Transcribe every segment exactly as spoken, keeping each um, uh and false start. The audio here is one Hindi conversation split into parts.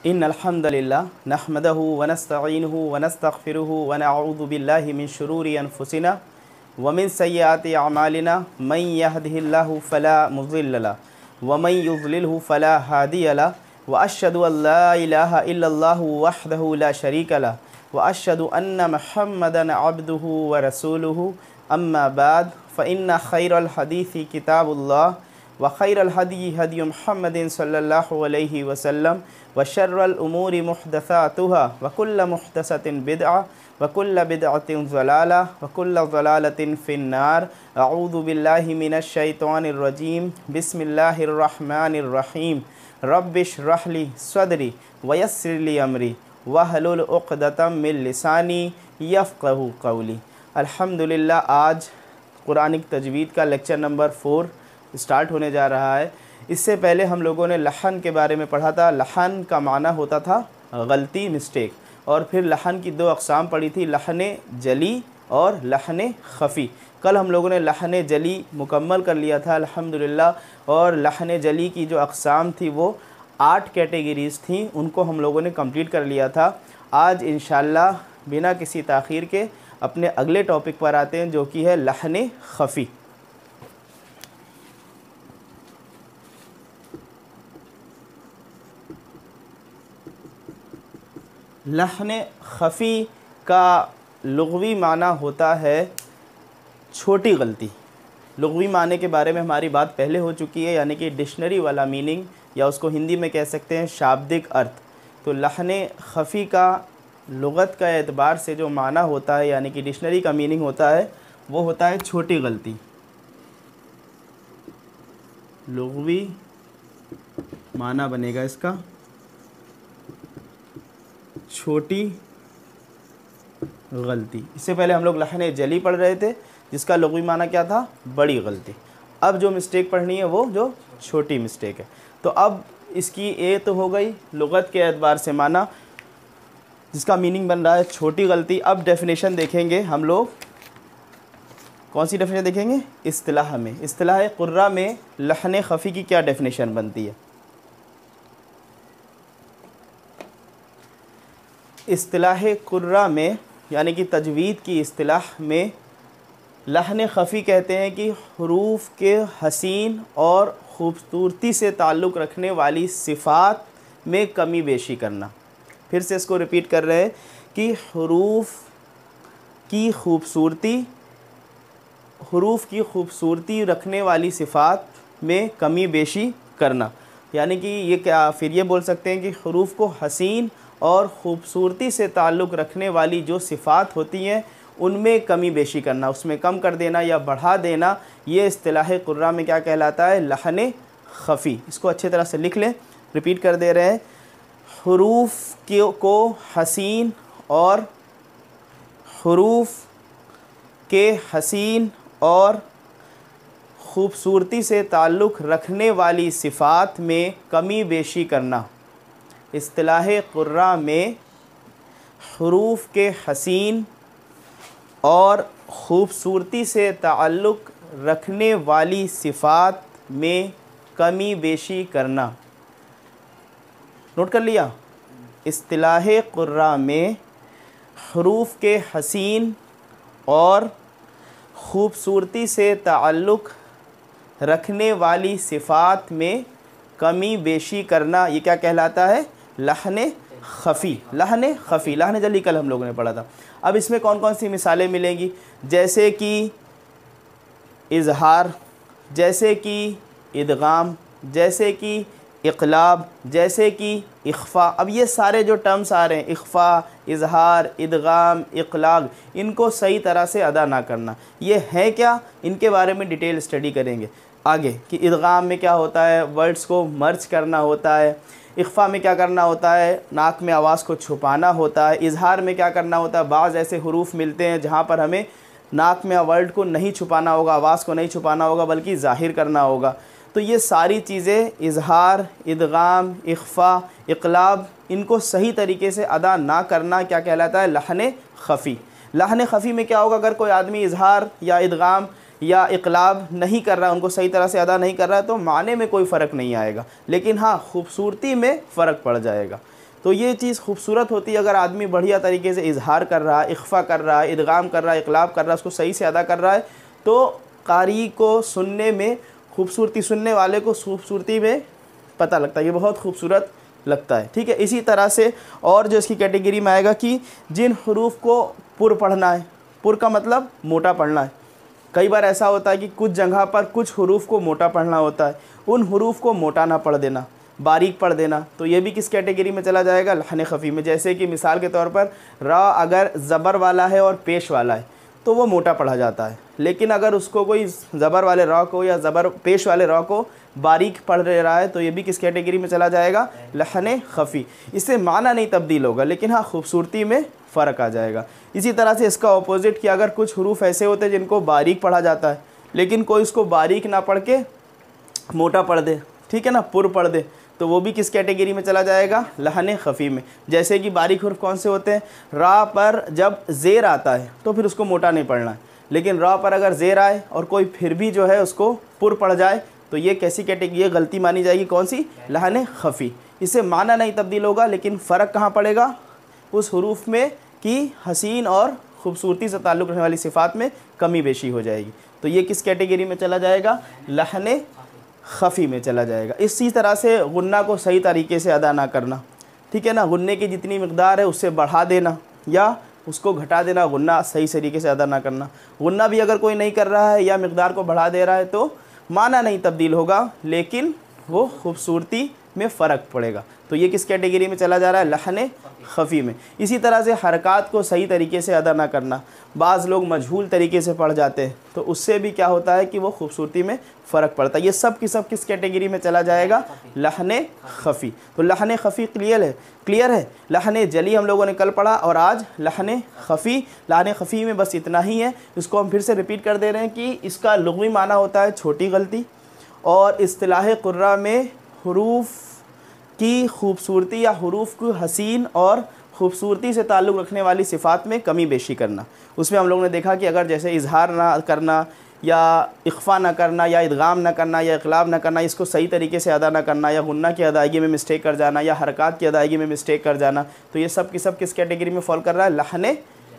इन्नल हम्दुलिल्लाह नहमदहु व नस्तईनुहु व नस्तगफिरुहु व नऊज़ु बिल्लाहि मिन शुरूरि अनफुसिना व मिन सय्यिआति अमालिना मन यहदिहिल्लाहु फला मुज़िल्ल लहु व मन युज़लिलहु फला हादिय लहु व अशहदु अल्ला इलाहा इल्लल्लाहु वहदहु ला शरीका लहु व अशहदु अन्ना मुहम्मदन अब्दुहु व रसूलुहु अम्मा बाद फ़इन्ना खैरल हदीसी किताबुल्लाह व खैरल हदी हदी मुहम्मदिन सल्लल्लाहु अलैहि वसल्लम व शर्रल उमूरि मुहदसातुहा व कुल्ल मुहदसतिन बिदअ व कुल्ल बिदअतिन ज़लाला व कुल्ल ज़लालतिन फिन्नार। अऊज़ु बिल्लाहि मिनश शैतानिर रजीम। बिस्मिल्लाहिर रहमानिर रहीम। रब्बिश्रह ली सदरी व यस्सिर ली अमरी वहलुल उक़दतम मिन लिसानी यफ़क़हू क़ौली। अल्हम्दुलिल्लाह, आज कुरानिक तजवीद का लेक्चर नंबर फोर स्टार्ट होने जा रहा है। इससे पहले हम लोगों ने लहन के बारे में पढ़ा था। लहन का माना होता था गलती, मिस्टेक, और फिर लहन की दो अक़साम पढ़ी थी, लहन जली और लहन ख़फ़ी। कल हम लोगों ने लहन जली मुकम्मल कर लिया था अल्हम्दुलिल्लाह, और लहन जली की जो अक़साम थी वो आठ कैटेगरीज़ थी, उनको हम लोगों ने कंप्लीट कर लिया था। आज इंशाअल्लाह बिना किसी ताख़ीर के अपने अगले टॉपिक पर आते हैं, जो कि है लहन ख़फ़ी। लहन ख़फ़ी का लुग़वी माना होता है छोटी गलती। लुग़वी माने के बारे में हमारी बात पहले हो चुकी है, यानी कि डिक्शनरी वाला मीनिंग, या उसको हिंदी में कह सकते हैं शाब्दिक अर्थ। तो लहन ख़फ़ी का लुग़त का एतबार से जो माना होता है, यानी कि डिक्शनरी का मीनिंग होता है, वो होता है छोटी गलती। लुग़वी माना बनेगा इसका छोटी गलती। इससे पहले हम लोग लहन जली पढ़ रहे थे, जिसका लुग़वी माना क्या था, बड़ी गलती। अब जो मिस्टेक पढ़नी है वो जो छोटी मिस्टेक है। तो अब इसकी ए तो हो गई लुग़त के एतबार से माना, जिसका मीनिंग बन रहा है छोटी गलती। अब डेफिनेशन देखेंगे हम लोग। कौन सी डेफिनेशन देखेंगे? इस्तिलाह में, इस्तिलाह कुर्रा में लहन ख़फ़ी की क्या डेफिनेशन बनती है। इस्तिलाह कुर्रा में, यानी कि तजवीद की इस्तिलाह में, लहन ख़फ़ी कहते हैं कि हुरूफ के हसीन और ख़ूबसूरती से ताल्लुक़ रखने वाली सिफ़ात में कमी बेशी करना। फिर से इसको रिपीट कर रहे हैं कि हुरूफ की खूबसूरती हुरूफ की खूबसूरती रखने वाली सिफ़ात में कमी बेशी करना। यानी कि ये क्या, फिर ये बोल सकते हैं कि हुरूफ को हसीन और ख़ूबसूरती से ताल्लुक़ रखने वाली जो सिफ़ात होती हैं उनमें कमी बेशी करना, उसमें कम कर देना या बढ़ा देना, ये इस्तिलाह कुर्रा में क्या कहलाता है, लहन ख़फ़ी। इसको अच्छे तरह से लिख लें, रिपीट कर दे रहे हैं। हुरूफ को हसीन और हुरूफ के हसीन और ख़ूबसूरती से ताल्लुक़ रखने वाली सिफ़ात में कमी बेशी करना। इस्तिलाह कुर्रा में हुरूफ के हसीन और ख़ूबसूरती से ताल्लुक़ रखने वाली सिफ़ात में कमी बेशी करना। नोट कर लिया? इस्तिलाह कुर्रा में हुरूफ के हसीन और ख़ूबसूरती से ताल्लुक़ रखने वाली सिफ़ात में कमी बेशी करना, ये क्या कहलाता है, लहन ख़फ़ी। लहन ख़फ़ी, लहन जली कल हम लोगों ने पढ़ा था। अब इसमें कौन कौन सी मिसालें मिलेंगी, जैसे कि इज़हार, जैसे कि इदगाम, जैसे कि इक़लाब, जैसे कि इख़फ़ा। अब ये सारे जो टर्म्स आ रहे हैं, इख़फ़ा, इज़हार, इदगाम, इक़लाब, इनको सही तरह से अदा ना करना, ये हैं क्या, इनके बारे में डिटेल स्टडी करेंगे आगे। कि इदगाम में क्या होता है, वर्ड्स को मर्ज करना होता है। इख़फ़ा में क्या करना होता है, नाक में आवाज़ को छुपाना होता है। इज़हार में क्या करना होता है, बाज़ ऐसे हुरूफ मिलते हैं जहाँ पर हमें नाक में वर्ड को नहीं छुपाना होगा, आवाज़ को नहीं छुपाना होगा, बल्कि ज़ाहिर करना होगा। तो ये सारी चीज़ें, इज़हार, इदगाम, इख़फ़ा, इक़लाब, इनको सही तरीके से अदा ना करना क्या कहलाता है, लहन ख़फ़ी। लहन ख़फ़ी में क्या होगा, अगर कोई आदमी इज़हार या इदगाम या इक़लाब नहीं कर रहा है, उनको सही तरह से अदा नहीं कर रहा है, तो माने में कोई फ़र्क नहीं आएगा, लेकिन हाँ खूबसूरती में फ़र्क पड़ जाएगा। तो ये चीज़ खूबसूरत होती है अगर आदमी बढ़िया तरीके से इजहार कर रहा है, इख्फा कर रहा है, इदगाम कर रहा है, इक़लाब कर रहा है, उसको सही से अदा कर रहा है, तो कारी को सुनने में खूबसूरती, सुनने वाले को खूबसूरती में पता लगता है, ये बहुत खूबसूरत लगता है। ठीक है, इसी तरह से और जो इसकी कैटेगरी में आएगा कि जिन हरूफ को पुर पढ़ना है, पुर का मतलब मोटा पढ़ना है। कई बार ऐसा होता है कि कुछ जगह पर कुछ हरूफ को मोटा पढ़ना होता है, उन हरूफ को मोटा ना पढ़ देना, बारीक पढ़ देना, तो ये भी किस कैटेगरी में चला जाएगा? लहन खफ़ी में। जैसे कि मिसाल के तौर पर रा अगर ज़बर वाला है और पेश वाला है तो वो मोटा पढ़ा जाता है, लेकिन अगर उसको कोई ज़बर वाले रा को या ज़बर पेश वाले रा को बारीक पढ़ रहा है तो ये भी किस कैटेगरी में चला जाएगा? लहन खफ़ी। इससे माना नहीं तब्दील होगा, लेकिन हाँ खूबसूरती में फ़र्क आ जाएगा। इसी तरह से इसका ऑपोजिट कि अगर कुछ हरूफ ऐसे होते हैं जिनको बारीक पढ़ा जाता है, लेकिन कोई इसको बारीक ना पढ़ के मोटा पढ़ दे, ठीक है ना, पुर पढ़ दे, तो वो भी किस कैटेगरी में चला जाएगा? लहन खफ़ी में। जैसे कि बारीक हुर्फ कौन से होते हैं? रा पर जब ज़ेर आता है तो फिर उसको मोटा नहीं पढ़ना है, लेकिन रा पर अगर ज़ेर आए और कोई फिर भी जो है उसको पुर पढ़ जाए तो ये कैसी कैटेगरी, ये गलती मानी जाएगी? कौन सी? लहन खफ़ी। इससे माना नहीं तब्दील होगा, लेकिन फ़र्क कहाँ पड़ेगा? उस हरूफ में कि हसीन और ख़ूबसूरती से ताल्लुक़ रखने वाली सिफ़ात में कमी बेशी हो जाएगी, तो ये किस कैटेगरी में चला जाएगा? लहन खफ़ी में चला जाएगा। इसी तरह से गुन्ना को सही तरीके से अदा ना करना, ठीक है ना, गुन्ने की जितनी मकदार है उससे बढ़ा देना या उसको घटा देना, गुन्ना सही तरीके से अदा ना करना। गुन्ना भी अगर कोई नहीं कर रहा है या मकदार को बढ़ा दे रहा है तो माना नहीं तब्दील होगा, लेकिन वो खूबसूरती में फ़र्क पड़ेगा, तो ये किस कैटेगरी में चला जा रहा है? लहन खफ़ी में। इसी तरह से हरकात को सही तरीके से अदा ना करना, बाज़ लोग मजहूल तरीके से पढ़ जाते हैं तो उससे भी क्या होता है कि वो खूबसूरती में फ़र्क पड़ता है। ये सब की सब किस कैटेगरी में चला जाएगा? लहन खफ़ी। तो लहन खफ़ी क्लियर है, क्लियर है। लहन जली हम लोगों ने कल पढ़ा और आज लहन खफ़ी। लहन खफ़ी में बस इतना ही है, इसको हम फिर से रिपीट कर दे रहे हैं कि इसका लुग़वी माना होता है छोटी गलती, और इस्तिलाह कुर्रा में हरूफ की खूबसूरती या हरूफ की हसीन और ख़ूबसूरती से ताल्लुक़ रखने वाली सिफ़ात में कमी बेशी करना। उसमें हम लोगों ने देखा कि अगर जैसे इजहार ना करना या इख्फा ना करना या इदगाम ना करना या इक़लाब ना करना, इसको सही तरीके से अदा ना करना, या गुन्ना की अदायगी में मिस्टेक कर जाना या हरकात की अदायगी में मिस्टेक कर जाना, तो ये सब की सब किस कैटेगरी में फॉल कर रहा है? लहन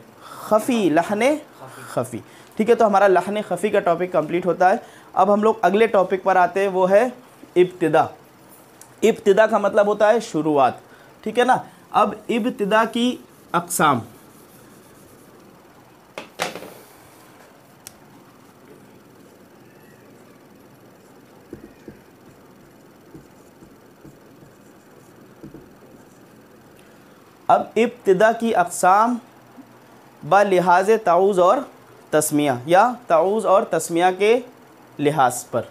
खफ़ी। लहन खफ़ी, ठीक है। तो हमारा लहन खफ़ी का टॉपिक कंप्लीट होता है। अब हम लोग अगले टॉपिक पर आते हैं, वो है इब्तिदा। इब्तिदा का मतलब होता है शुरुआत, ठीक है ना। अब इब्तिदा की अक़साम, अब इब्तिदा की अक़साम ब लिहाज ताऊज़ और तस्मिया या ताऊज़ और तस्मिया के लिहाज पर,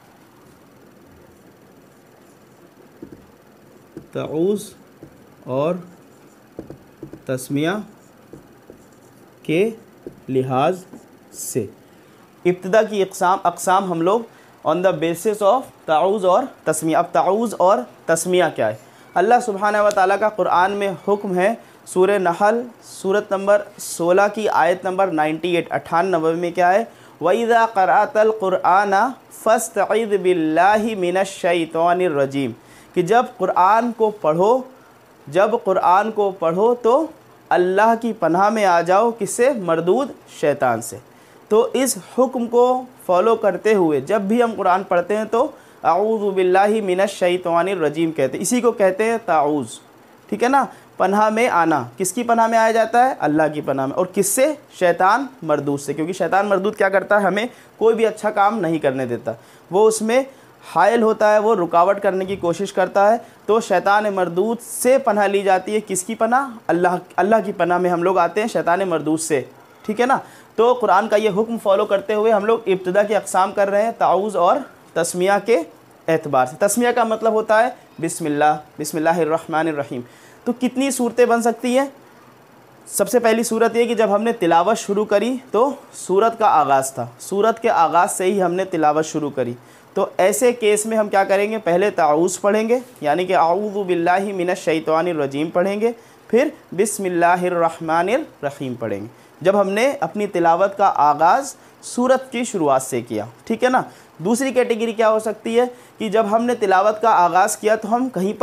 ताऊज़ और तस्मिया के लिहाज से इब्तिदा की अक़साम अक़साम हम लोग ऑन द बेसिस ऑफ ताऊज़ और तस्मिया। अब ताऊज़ और तस्मिया क्या है? अल्लाह सुब्हानहू व तआला का कुरान में हुक्म है, सूरह नहल सूरत नंबर सोलह की आयत नंबर अट्ठानवे अट्ठानवे में क्या है? वइज़ा क़रअतल क़ुरआन फ़स्तइज़ बिल्लाहि मिनश शैतानिर रजीम, कि जब क़ुरान को पढ़ो जब क़ुरान को पढ़ो तो अल्लाह की पनाह में आ जाओ, किससे? मरदूद शैतान से। तो इस हुक्म को फॉलो करते हुए जब भी हम कुरान पढ़ते हैं तो अऊज़ु बिल्लाहि मिनश शैतानिर रजीम कहते हैं, इसी को कहते हैं ताऊज़, ठीक है ना। पनाह में आना, किसकी पनाह में आया जाता है? अल्लाह की पनाह में। और किससे? शैतान मरदूद से, क्योंकि शैतान मरदूद क्या करता है? हमें कोई भी अच्छा काम नहीं करने देता, वो उसमें हायल होता है, वो रुकावट करने की कोशिश करता है। तो शैतान मरदूद से पनाह ली जाती है। किसकी पनाह? अल्लाह अल्लाह की पनाह में हम लोग आते हैं शैतान मरदूद से, ठीक है ना। तो कुरान का ये हुक्म फॉलो करते हुए हम लोग इब्तिदा की अक़साम कर रहे हैं ताऊज़ और तस्मिया के एतबार से। तस्मिया का मतलब होता है बिस्मिल्लाह, बिस्मिल्लाहिर्रहमानिर्रहीम। तो कितनी सूरतें बन सकती हैं? सबसे पहली सूरत ये कि जब हमने तिलावत शुरू करी तो सूरत का आगाज़ था, सूरत के आगाज़ से ही हमने तिलावत शुरू करी, तो ऐसे केस में हम क्या करेंगे? पहले ताऊज़ पढ़ेंगे, यानी कि अऊज़ु बिल्लाहि मिनश शैतानिर रजीम पढ़ेंगे, फिर बिस्मिल्लाहिर्रहमानिर्रहीम पढ़ेंगे, जब हमने अपनी तिलावत का आगाज़ सूरत की शुरुआत से किया, ठीक है ना। दूसरी कैटेगरी क्या हो सकती है कि जब हमने तिलावत का आगाज़ किया तो हम कहीं पर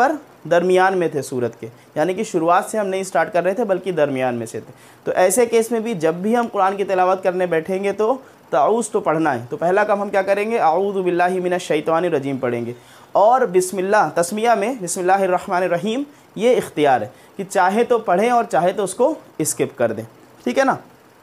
दरमियान में थे सूरत के, यानी कि शुरुआत से हम नहीं स्टार्ट कर रहे थे बल्कि दरमियान में से थे। तो ऐसे केस में भी जब भी हम कुरान की तिलावत करने बैठेंगे तो ताऊज़ तो पढ़ना है। तो पहला काम हम क्या करेंगे, आऊज़ु बिल्लाहि मिनश शैतानिर रजीम पढ़ेंगे, और बिस्मिल्लाह तस्मिया में बिस्मिल्लाहिर रहमानिर रहीम ये इख्तियार है कि चाहे तो पढ़ें और चाहे तो उसको स्किप कर दें, ठीक है ना,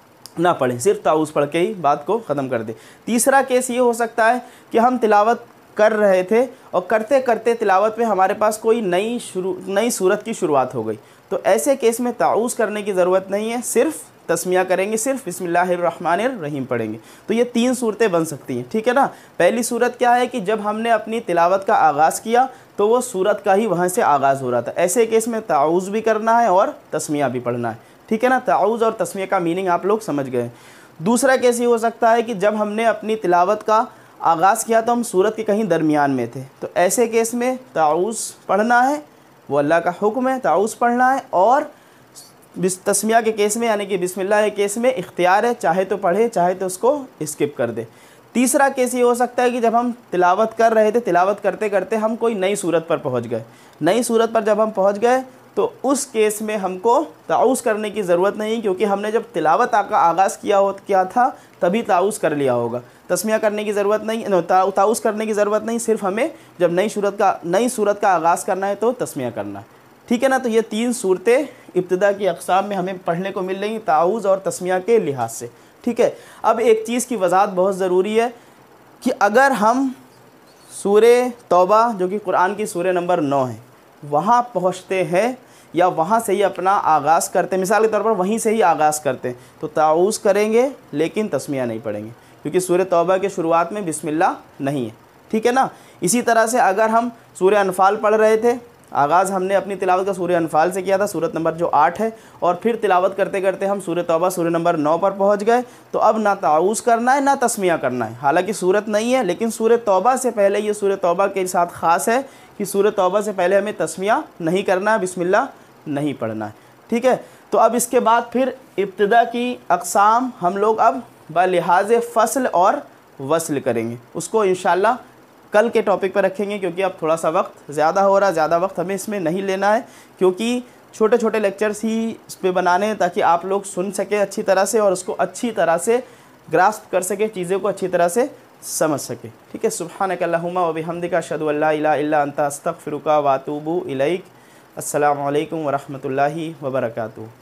ना पढ़ें, सिर्फ ताऊज़ पढ़ के ही बात को ख़त्म कर दें। तीसरा केस ये हो सकता है कि हम तिलावत कर रहे थे और करते करते तिलावत में हमारे पास कोई नई शुरू नई सूरत की शुरुआत हो गई, तो ऐसे केस में ताऊज़ करने की ज़रूरत नहीं है, सिर्फ तस्मिया करेंगे, सिर्फ बिस्मिल्लाहिर रहमानिर रहीम पढ़ेंगे। तो ये तीन सूरतें बन सकती हैं, ठीक है ना। पहली सूरत क्या है कि जब हमने अपनी तिलावत का आगाज़ किया तो वो सूरत का ही वहाँ से आगाज़ हो रहा था, ऐसे केस में ताऊज़ भी करना है और तस्मिया भी पढ़ना है, ठीक है ना। ताऊज़ और तस्मिया का मीनिंग आप लोग समझ गए। दूसरा केस ये हो सकता है कि जब हमने अपनी तिलावत का आगाज़ किया तो हम सूरत के कहीं दरमियान में थे, तो ऐसे केस में ताऊज़ पढ़ना है, वो अल्लाह का हुक्म है, ताऊज़ पढ़ना है, और तस्मिया के केस में यानी कि बिस्मिल्लाह के केस में इख्तियार है, चाहे तो पढ़े चाहे तो उसको स्किप कर दे। तीसरा केस ये हो सकता है कि जब हम तिलावत कर रहे थे, तिलावत करते करते हम कोई नई सूरत पर पहुंच गए, नई सूरत पर जब हम पहुंच गए तो उस केस में हमको ताऊज़ करने की ज़रूरत नहीं, क्योंकि हमने जब तिलावत का आगाज़ किया हो किया था तभी ताऊज़ कर लिया होगा। तस्मिया करने की ज़रूरत नहीं, ताऊज़ करने की ज़रूरत नहीं, सिर्फ हमें जब नई सूरत का नई सूरत का आगाज़ करना है तो तस्मिया करना है, ठीक है ना। तो ये तीन सूरतें इब्तिदा की अक़साम में हमें पढ़ने को मिल रही ताऊज़ और तस्मिया के लिहाज से, ठीक है। अब एक चीज़ की वज़ाहत बहुत ज़रूरी है कि अगर हम सूरे तौबा जो कि कुरान की सूरे नंबर नौ है वहाँ पहुँचते हैं या वहाँ से ही अपना आगाज़ करते हैं, मिसाल के तौर पर वहीं से ही आगाज़ करते हैं, तो ताऊज़ करेंगे लेकिन तस्मिया नहीं पढ़ेंगे, क्योंकि सूरे तौबा के शुरुआत में बिस्मिल्लाह नहीं है, ठीक है ना। इसी तरह से अगर हम सूरे अनफ़ाल पढ़ रहे थे, आगाज़ हमने अपनी तिलावत का सूरे अनफ़ाल से किया था, सूरत नंबर जो आठ है, और फिर तिलावत करते करते हम सूरे तौबा सूरे नंबर नौ पर पहुंच गए, तो अब ना ताऊज़ करना है ना तस्मिया करना है। हालांकि सूरत नहीं है, लेकिन सूरे तौबा से पहले, ये सूरे तौबा के साथ ख़ास है कि सूरे तौबा से पहले हमें तस्मिया नहीं करना है, बिस्मिल्लाह नहीं पढ़ना है, ठीक है। तो अब इसके बाद फिर इब्तिदा की अक़साम हम लोग अब बलिहाज़ फ़स्ल और वस्ल करेंगे, उसको इंशाअल्लाह कल के टॉपिक पर रखेंगे, क्योंकि अब थोड़ा सा वक्त ज़्यादा हो रहा है, ज़्यादा वक्त हमें इसमें नहीं लेना है, क्योंकि छोटे छोटे लेक्चर्स ही इस पर बनाने हैं ताकि आप लोग सुन सकें अच्छी तरह से और उसको अच्छी तरह से ग्रास्प कर सकें, चीज़ों को अच्छी तरह से समझ सकें, ठीक है। सुब्हानक अल्लाहुम्मा व बिहम्दिका अशहदु अल्ला इलाहा इल्ला अंता अस्तगफिरुका व अतूबु इलैक। अस्सलामु अलैकुम व रहमतुल्लाहि व बरकातुहू।